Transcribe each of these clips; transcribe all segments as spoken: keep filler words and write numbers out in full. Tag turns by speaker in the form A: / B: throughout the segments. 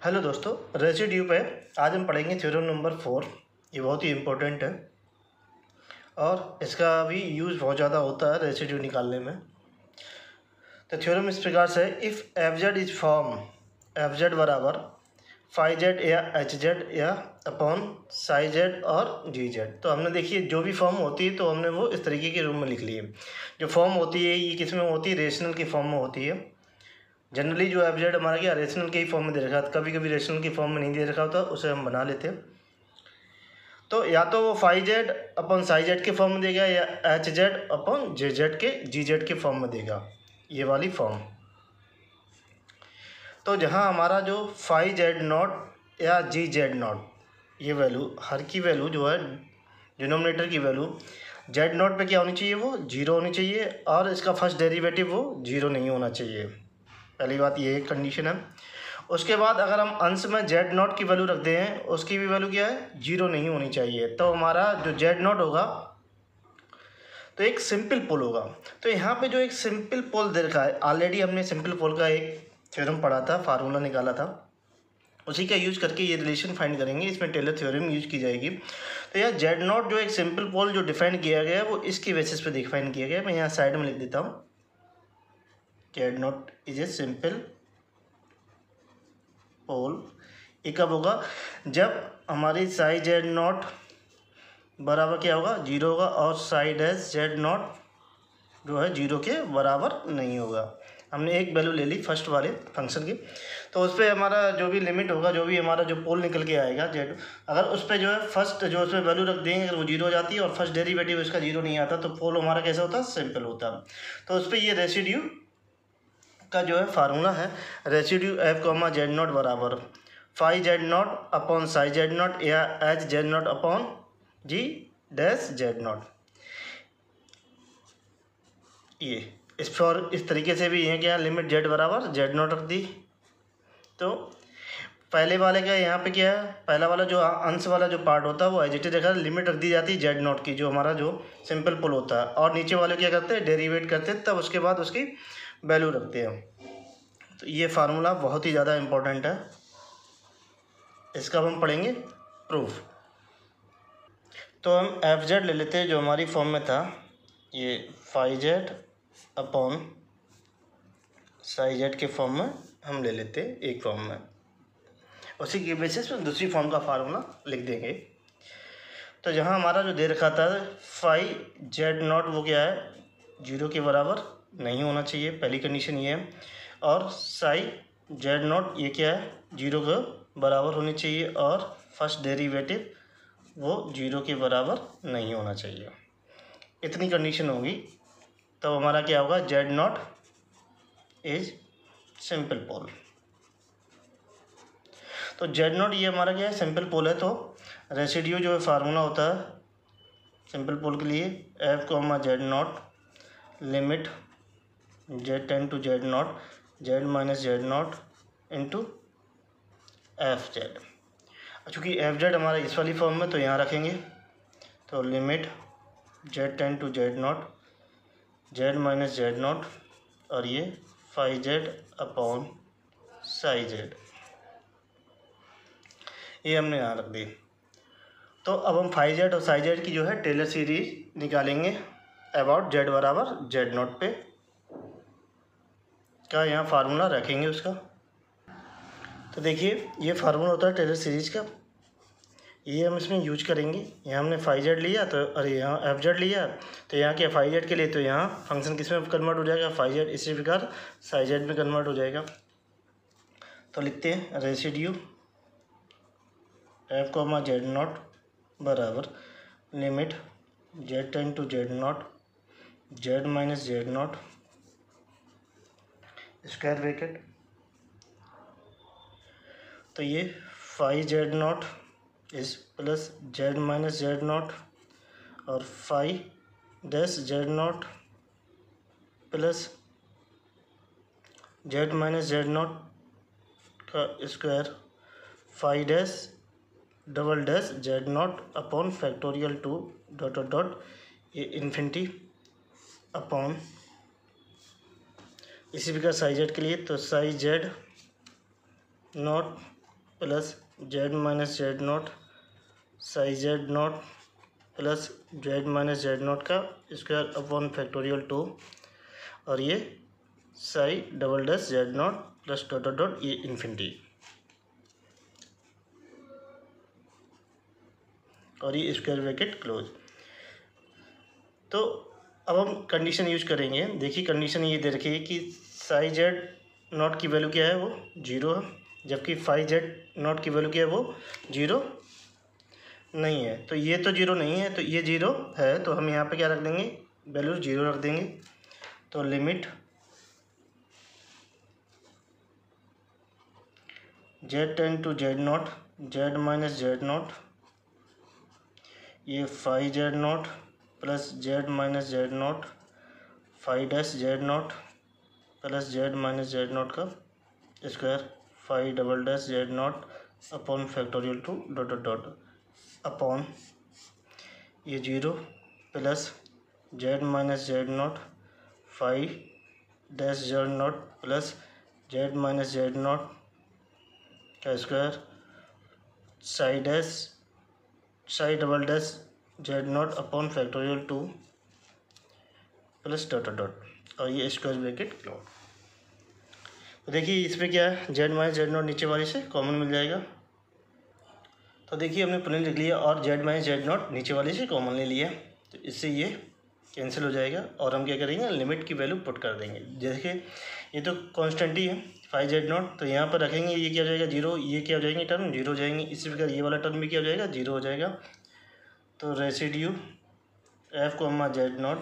A: Hello दोस्तों, residue पे आज हम पढ़ेंगे थ्योरम नंबर फोर। ये बहुत ही इम्पोर्टेंट है और इसका भी यूज़ बहुत ज़्यादा होता है रेसिड्यू निकालने में। तो थ्योरम इस प्रकार से, if F Z is form F Z बराबर फाई जेड या एच जेड या अपॉन साई जेड और जी जेड। तो हमने देखिए जो भी फॉर्म होती है तो हमने वो इस तरीके के रूप में लिख ली है। जो फॉर्म होती है ये किस में होती है, रेशनल की फॉर्म में होती है। जनरली जो एफ जेड हमारा क्या रेशनल के ही फॉर्म में दे रखा था, कभी कभी रेशनल की फॉर्म में नहीं दे रखा होता, उसे हम बना लेते हैं। तो या तो वो phi Z upon psi Z के फॉर्म में देगा या H Z upon J Z के जी जेड के फॉर्म में देगा, ये वाली फॉर्म। तो जहाँ हमारा जो फाई जेड नॉट या जी जेड नॉट, ये वैल्यू हर की वैल्यू जो है डिनोमिनेटर की वैल्यू जेड नॉट पे क्या होनी चाहिए, वो जीरो होनी चाहिए और इसका फर्स्ट डेरिवेटिव वो जीरो नहीं होना चाहिए। पहली बात ये एक कंडीशन है। उसके बाद अगर हम अंश में जेड नॉट की वैल्यू रखते हैं, उसकी भी वैल्यू क्या है, जीरो नहीं होनी चाहिए। तो हमारा जो जेड नॉट होगा तो एक सिंपल पोल होगा। तो यहाँ पे जो एक सिंपल पोल दे रखा है, ऑलरेडी हमने सिंपल पोल का एक थ्योरम पढ़ा था, फार्मूला निकाला था, उसी का यूज करके ये रिलेशन फाइंड करेंगे। इसमें टेलर थ्योरम यूज की जाएगी। तो यह जेड नॉट जो एक सिंपल पोल जो डिफाइन किया गया है वो इसकी बेसिस पे डिफाइन किया गया है। मैं यहाँ साइड में लिख देता हूँ, Z not is a simple pole. ये कब होगा, जब हमारी साई जेड नॉट बराबर क्या होगा, जीरो होगा और साई डैश जेड नॉट जो है जीरो के बराबर नहीं होगा। हमने एक वैल्यू ले ली फर्स्ट वाले फंक्शन की, तो उस पर हमारा जो भी लिमिट होगा, जो भी हमारा जो पोल निकल के आएगा जेड, अगर उस पर जो है फर्स्ट जो उसमें वैल्यू रख देंगे, अगर वो जीरो हो जाती है और फर्स्ट डेरिवेटिव इसका जीरो नहीं आता, तो पोल हमारा कैसा होता है, सिंपल होता है। तो उस पर ये रेसिड्यू का जो है फार्मूला है, residue F comma Z not बराबर phi Z not upon psi Z not या H Z not upon G dash Z not. ये इस पर इस तरीके से भी ये क्या लिमिट जेड बराबर जेड नॉट रख दी। तो पहले वाले का यहाँ पे क्या है, पहला वाला जो अंश वाला जो पार्ट होता है वो एज इट इज रखा, लिमिट रख दी जाती है जेड नॉट की, जो हमारा जो सिंपल पोल होता है, और नीचे वाले क्या करते हैं, डेरिवेट करते हैं, तब उसके बाद उसकी वैल्यू रखते हैं। तो ये फार्मूला बहुत ही ज़्यादा इम्पोर्टेंट है, इसका हम पढ़ेंगे प्रूफ। तो हम एफ जेड ले लेते हैं जो हमारी फॉर्म में था, ये phi Z upon psi Z के फॉर्म में हम ले लेते हैं एक फॉर्म में, उसी के बेसिस पर दूसरी फॉर्म का फार्मूला लिख देंगे। तो जहाँ हमारा जो दे रखा था फाई जेड नॉट, वो क्या है, जीरो के बराबर नहीं होना चाहिए, पहली कंडीशन ये है। और साई जेड नॉट ये क्या है, जीरो के बराबर होनी चाहिए और फर्स्ट डेरिवेटिव वो जीरो के बराबर नहीं होना चाहिए। इतनी कंडीशन होगी तो हमारा क्या होगा, Z not is simple pole. तो जेड नॉट ये हमारा क्या है, सिंपल पोल है। तो रेसिड्यू जो है फार्मूला होता है सिंपल पोल के लिए, F comma Z not limit Z tends to Z not Z minus Z not into F Z. चूँकि एफ जेड हमारा इस वाली फॉर्म में, तो यहाँ रखेंगे, तो limit Z tends to Z not Z minus Z not और ये phi Z upon psi Z, ये हमने यहाँ रख दी। तो अब हम फाई जेड और साई जेड की जो है टेलर सीरीज निकालेंगे अबाउट जेड बराबर जेड नॉट पे का यहाँ फार्मूला रखेंगे उसका। तो देखिए ये फार्मूला होता है टेलर सीरीज का, ये हम इसमें यूज करेंगे। यहाँ हमने फाई जेड लिया, तो अरे यहाँ एफ जेड लिया, तो यहाँ क्या फाई जेड के लिए, तो यहाँ फंक्शन किस में कन्वर्ट हो जाएगा, फाई जेड, इसी प्रकार साई जेड में कन्वर्ट हो जाएगा। तो लिखते हैं residue F comma Z not बराबर limit Z tends to Z not Z minus Z not square bracket, तो ये phi Z not is plus Z minus Z not और phi dash Z not plus Z minus Z not का square phi dash double dash Z not upon factorial two dot dot dot ये infinity upon इसी प्रकार psi Z के लिए, तो psi Z not plus Z minus Z not psi Z not plus Z minus Z not का square upon factorial two और ये psi double dash Z not plus dot dot dot ये infinity और ये square bracket close. तो अब हम condition use करेंगे। देखिए कंडीशन ये दे रखी है कि साई जेड नॉट की वैल्यू क्या है, वो जीरो है, जबकि फाई जेड नॉट की वैल्यू क्या है, वो जीरो नहीं है। तो ये तो जीरो नहीं है, तो ये जीरो है, तो हम यहाँ पे क्या रख देंगे, वैल्यू जीरो रख देंगे। तो limit Z tends to Z not Z minus Z not ये phi Z not plus Z minus Z not phi dash Z not plus Z minus Z not का square phi double dash Z not upon factorial two dot dot dot upon ये zero plus Z minus Z not phi dash Z not plus Z minus Z not का square psi dash psi double dash Z not upon factorial two plus dot dot और ये square bracket close. तो देखिए इसमें क्या है, Z minus Z not नीचे वाले से कॉमन मिल जाएगा। तो देखिए हमने प्लेन लिख लिया और जेड माइनस जेड नॉट नीचे वाले से कॉमन ले लिया, तो इससे ये कैंसिल हो जाएगा और हम क्या करेंगे, लिमिट की वैल्यू पुट कर देंगे। जैसे ये तो कांस्टेंट ही है फाइव जेड नॉट, तो यहाँ पर रखेंगे, ये क्या हो जाएगा जीरो, ये क्या हो जाएंगे टर्म जीरो हो जाएंगे, इसी प्रकार ये वाला टर्म भी क्या हो जाएगा जीरो हो जाएगा। तो residue F comma Z not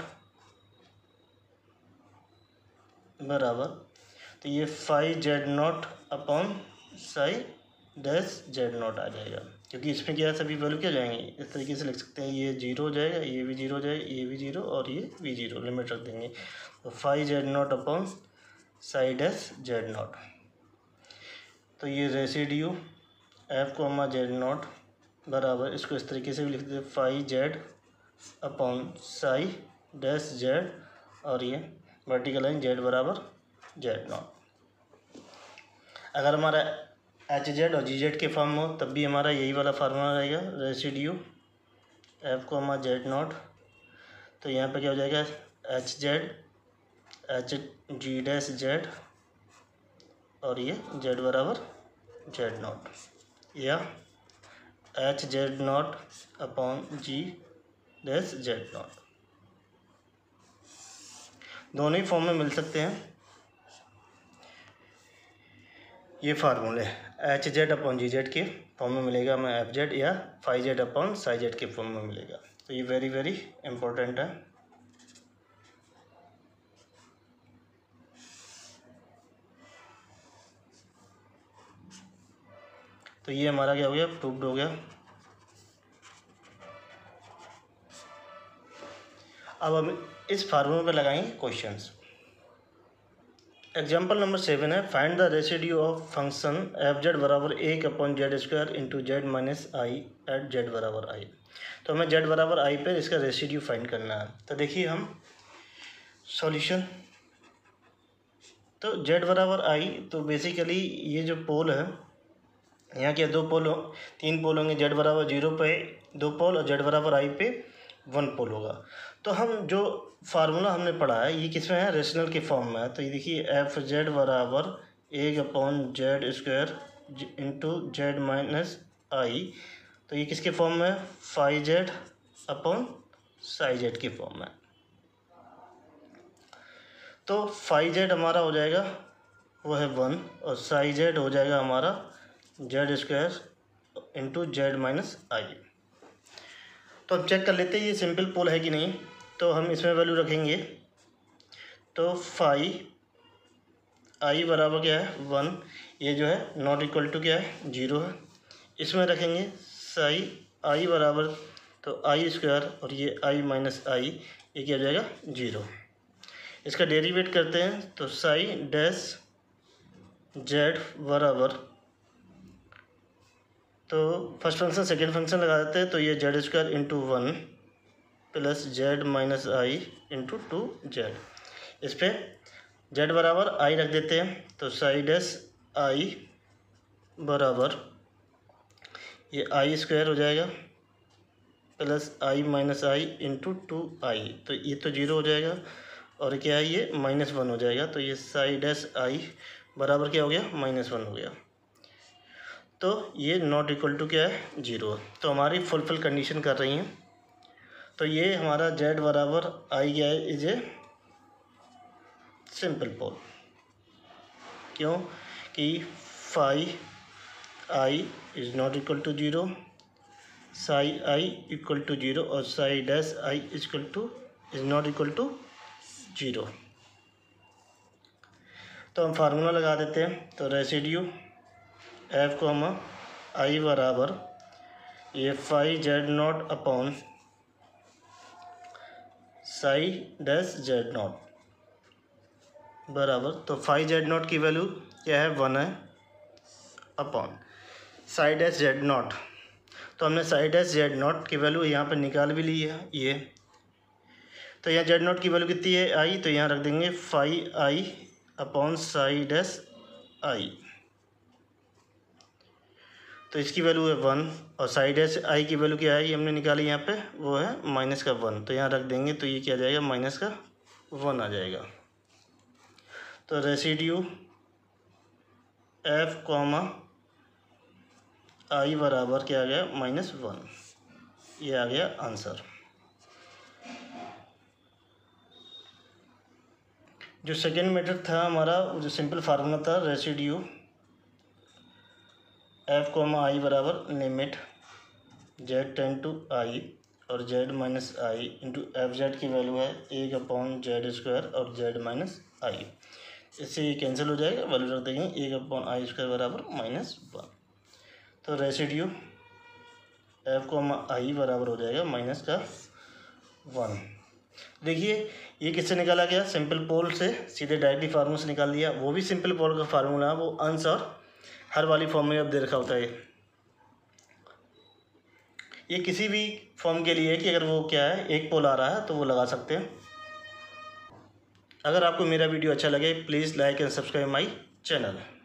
A: बराबर, तो ये five Z not upon psi dash Z not आ जाएगा, क्योंकि इसमें क्या है सभी वैल्यू क्या जाएंगे, इस तरीके से लिख सकते हैं, ये जीरो हो जाएगा, ये भी जीरो हो जाएगा, ये भी जीरो और ये भी जीरो, लिमिट रख देंगे। तो five Z not upon psi dash Z not, तो ये residue F comma Z not बराबर, इसको इस तरीके से भी लिख देते हैं, five Z upon psi dash Z और ये वर्टिकल लाइन जेड बराबर जेड नॉट। अगर हमारा एच जेड और जी जेड के फॉर्म हो तब भी हमारा यही वाला फार्मूला रहेगा, residue F comma Z not, तो यहाँ पे क्या हो जाएगा H Z H G dash Z और ये जेड बराबर जेड नॉट, या H Z not upon G dash Z not, दोनों ही फॉर्म में मिल सकते हैं ये फार्मूले। H Z upon G Z के फॉर्म में मिलेगा हमें एफ जेड, या five Z upon psi Z के फॉर्म में मिलेगा। तो ये वेरी वेरी इंपॉर्टेंट है। तो ये हमारा क्या हो गया, प्रूव्ड हो गया। अब हम इस फार्मूले पर लगाएंगे क्वेश्चंस। एग्जाम्पल नंबर सेवन है, find the residue of function F Z बराबर एक upon Z square into Z minus I at Z बराबर आई। तो हमें जेड बराबर आई पे इसका रेसिड्यू फाइंड करना है। तो देखिए हम सॉल्यूशन, तो जेड बराबर आई, तो बेसिकली ये जो पोल है, यहाँ क्या दो पोल हो, तीन पोल होंगे, जेड बराबर जीरो पे दो पोल और जेड बराबर आई पे वन पोल होगा। तो हम जो फार्मूला हमने पढ़ा है ये किस में है, रेशनल के फॉर्म में है। तो ये देखिए एफ जेड बराबर एक upon Z square into Z minus I, तो ये किसके फॉर्म में है, five Z upon psi Z के फॉर्म में। तो फाइव जेड हमारा हो जाएगा वो है वन और साई जेड हो जाएगा हमारा Z square into Z minus I. तो अब चेक कर लेते हैं ये सिंपल पोल है कि नहीं। तो हम इसमें वैल्यू रखेंगे, तो फाइव आई बराबर क्या है वन, ये जो है नॉट इक्वल टू क्या है जीरो है। इसमें रखेंगे साई आई बराबर, तो आई स्क्वायर और ये आई माइनस आई, ये क्या हो जाएगा जीरो। इसका डेरिवेट करते हैं, तो साई डैश जेड बराबर, तो फर्स्ट फंक्शन सेकेंड फंक्शन लगा देते हैं, तो ये Z square into one plus Z minus I into two Z. इस पर जेड बराबर आई रख देते हैं, तो साई डैश आई बराबर ये आई स्क्वायर हो जाएगा plus I minus I into two I, तो ये तो जीरो हो जाएगा और क्या है ये माइनस वन हो जाएगा। तो ये साई डैश आई बराबर क्या हो गया माइनस वन हो गया। तो ये नॉट इक्वल टू क्या है जीरो। तो हमारी फुलफिल कंडीशन कर रही हैं। तो ये हमारा जेड बराबर आई क्या है इज ए सिंपल पोल, क्यों कि phi I is not equal to zero, psi I equal to zero और psi dash I equal to is not equal to zero. तो हम फार्मूला लगा देते हैं। तो रेसिड्यू एफ को हम आई बराबर ये phi Z not upon psi dash Z not बराबर, तो फाई जेड नॉट की वैल्यू क्या है वन है upon psi dash Z not. तो हमने साई डैश जेड नॉट की वैल्यू यहाँ पर निकाल भी ली है ये। तो यहाँ जेड नॉट की वैल्यू कितनी है आई, तो यहाँ रख देंगे phi I upon psi dash I, तो इसकी वैल्यू है वन और साई डैश आई की वैल्यू क्या है ये हमने निकाली यहाँ पे वो है माइनस का वन, तो यहाँ रख देंगे तो ये क्या आ जाएगा माइनस का वन आ जाएगा। तो रेसिड्यू एफ कॉमा आई बराबर क्या आ गया माइनस वन, ये आ गया आंसर। जो सेकेंड मेथड था हमारा जो सिंपल फार्मूला था रेसिड्यू एफ कॉमा आई बराबर limit Z tends to I और Z minus I into F Z की वैल्यू है एक अपॉन जेड स्क्वायर और जेड माइनस आई, इससे ये कैंसिल हो जाएगा, वैल्यू रख देंगे एक अपॉन आई स्क्वायर बराबर माइनस वन। तो रेसिड्यू एफ को आई बराबर हो जाएगा माइनस का वन। देखिए ये किससे निकाला गया सिंपल पोल से, सीधे डायरेक्टली फार्मूला से निकाल दिया। वो भी सिंपल पोल का फार्मूला है, वो अंश और हर वाली फॉर्म में अब दे रखा होता है। ये किसी भी फॉर्म के लिए कि अगर वो क्या है एक पोल आ रहा है तो वो लगा सकते हैं। अगर आपको मेरा वीडियो अच्छा लगे please like and subscribe my channel.